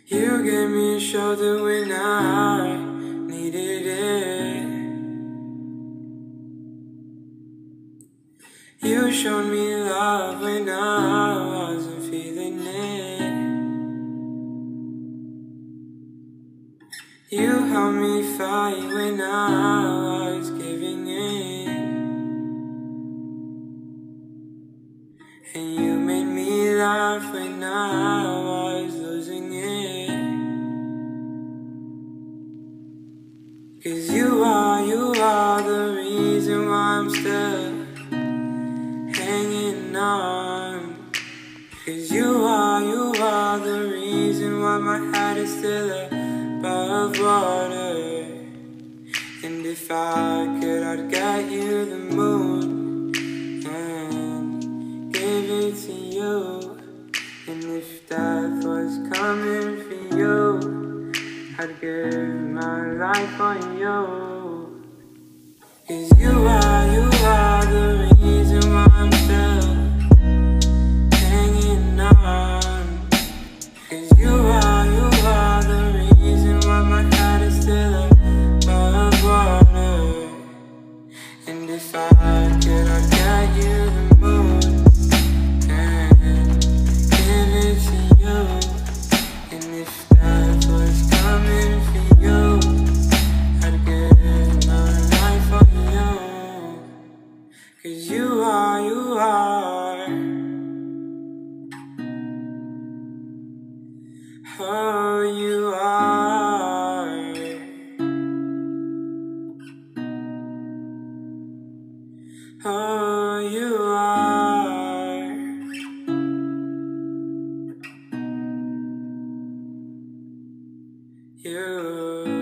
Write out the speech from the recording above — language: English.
You gave me a shoulder when I needed it. You showed me love when I wasn't feeling it. You helped me fight when I was giving in. And you made me laugh when I was losing it. 'Cause you are the reason why I'm still hanging on. 'Cause you are the reason why my head is still above water. And if I could, I'd get you the moon and give it to you. And if death was coming for you, I'd give my life for you. 'Cause you are the reason why I'm still hanging on. 'Cause you are the reason why my head is still above water. And if I could, I'd get you the moon and give it to you. And if death was coming for you, I'd give my life for you. 'Cause you are oh, you are. Oh, you are. You